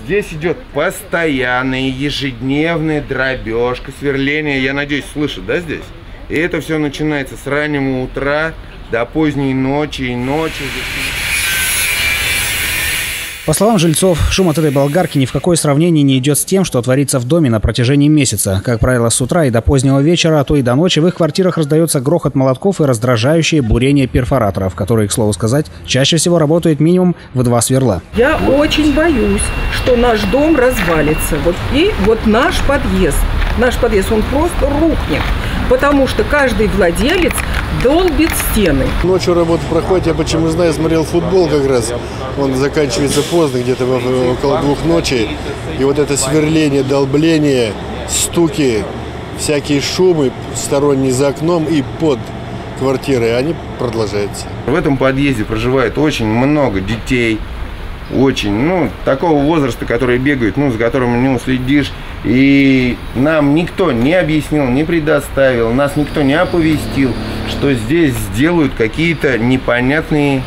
Здесь идет постоянная, ежедневная дробежка, сверление. Я надеюсь, слышат, да, здесь? И это все начинается с раннего утра до поздней ночи и ночи. По словам жильцов, шум от этой болгарки ни в какое сравнение не идет с тем, что творится в доме на протяжении месяца. Как правило, с утра и до позднего вечера, а то и до ночи в их квартирах раздается грохот молотков и раздражающее бурение перфораторов, которые, к слову сказать, чаще всего работают минимум в 2 сверла. Я очень боюсь, что наш дом развалится. Вот наш подъезд, он просто рухнет, потому что каждый владелец долбит стены. Ночью работа проходит, я почему знаю, смотрел футбол как раз. Он заканчивается поздно, где-то около 2 ночи. И вот это сверление, долбление, стуки, всякие шумы сторонние за окном и под квартирой, они продолжаются. В этом подъезде проживает очень много детей. Очень, такого возраста, которые бегают, за которым не уследишь. И нам никто не объяснил, не предоставил, нас никто не оповестил, что здесь сделают какие-то непонятные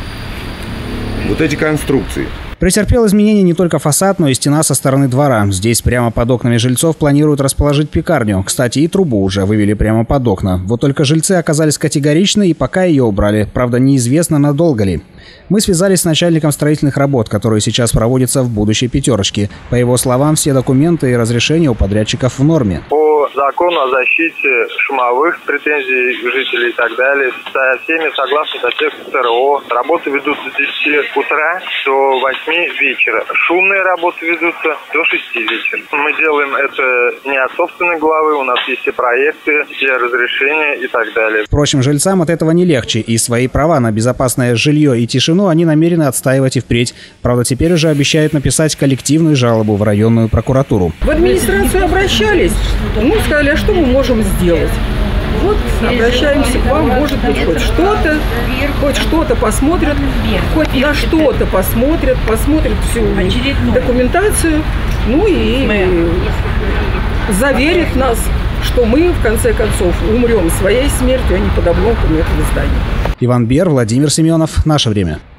вот эти конструкции. Претерпел изменения не только фасад, но и стена со стороны двора. Здесь прямо под окнами жильцов планируют расположить пекарню. Кстати, и трубу уже вывели прямо под окна. Вот только жильцы оказались категоричны и пока ее убрали. Правда, неизвестно, надолго ли. Мы связались с начальником строительных работ, которые сейчас проводятся в будущей «пятерочке». По его словам, все документы и разрешения у подрядчиков в норме. По закону о защите шумовых претензий жителей и так далее, со всеми согласно со всех ТРО. Работы ведутся с 10 утра до 8 вечера. Шумные работы ведутся до 6 вечера. Мы делаем это не от собственной головы, у нас есть и проекты, все разрешения и так далее. Впрочем, жильцам от этого не легче, и свои права на безопасное жилье и тишину они намерены отстаивать и впредь. Правда, теперь уже обещают написать коллективную жалобу в районную прокуратуру. В администрацию обращались, мы сказали, а что мы можем сделать? Вот обращаемся к вам, может быть, хоть что-то посмотрят, хоть на что-то посмотрят всю документацию, и заверят нас, что мы, в конце концов, умрем своей смертью, а не под обломками этого здания. Иван Бер, Владимир Семенов. Наше время.